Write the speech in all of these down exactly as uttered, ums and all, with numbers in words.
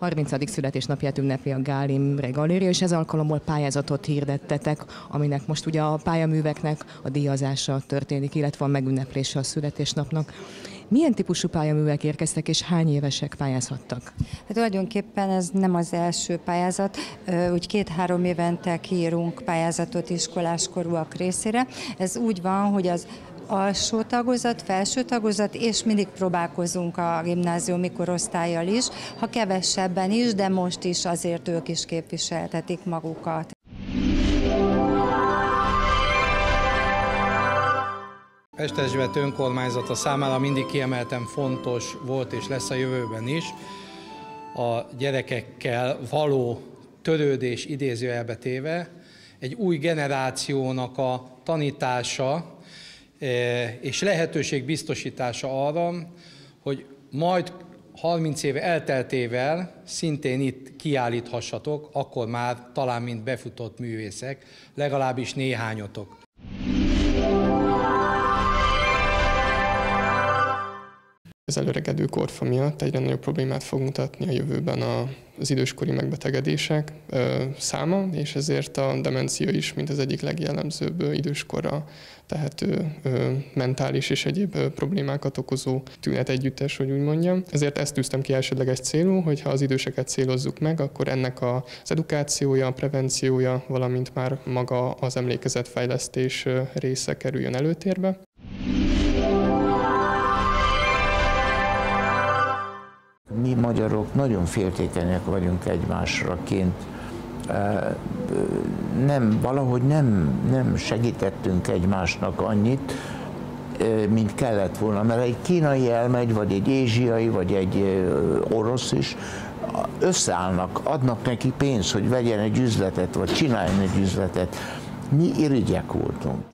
harmincadik születésnapját ünnepli a Gál Imre Galéria, és ez alkalommal pályázatot hirdettetek, aminek most ugye a pályaműveknek a díjazása történik, illetve a megünneplése a születésnapnak. Milyen típusú pályaművek érkeztek, és hány évesek pályázhattak? Hát tulajdonképpen ez nem az első pályázat, úgy két-három évente kiírunk pályázatot iskoláskorúak részére. Ez úgy van, hogy az alsó tagozat, felső tagozat, és mindig próbálkozunk a gimnáziumi korosztállyal is, ha kevesebben is, de most is azért ők is képviseltetik magukat. Pesterzsébet önkormányzata számára mindig kiemelten fontos volt és lesz a jövőben is a gyerekekkel való törődés idézőjelbe téve, egy új generációnak a tanítása és lehetőség biztosítása arra, hogy majd harminc év elteltével szintén itt kiállíthassatok, akkor már talán mint befutott művészek, legalábbis néhányotok. Az előregedő korfa miatt egyre nagyobb problémát fog mutatni a jövőben az időskori megbetegedések száma, és ezért a demencia is, mint az egyik legjellemzőbb időskorra tehető mentális és egyéb problémákat okozó tünet együttes, hogy úgy mondjam. Ezért ezt tűztem ki elsődleges célul, hogy ha az időseket célozzuk meg, akkor ennek az edukációja, a prevenciója, valamint már maga az emlékezetfejlesztés része kerüljön előtérbe. Mi magyarok nagyon féltékenyek vagyunk egymásraként. Nem, valahogy nem, nem segítettünk egymásnak annyit, mint kellett volna, mert egy kínai elmegy, vagy egy ázsiai, vagy egy orosz is, összeállnak, adnak neki pénzt, hogy vegyen egy üzletet, vagy csináljon egy üzletet. Mi irigyek voltunk.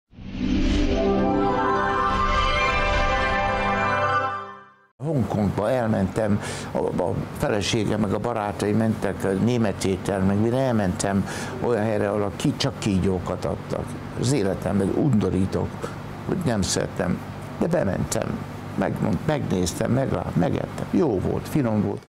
Hongkongba elmentem, a feleségem meg a barátai mentek német étel, meg mire elmentem olyan helyre, ahol ki csak kígyókat adtak. Az életemben undorítok, hogy nem szerettem, de bementem, megmond, megnéztem, meglát, megettem. Jó volt, finom volt.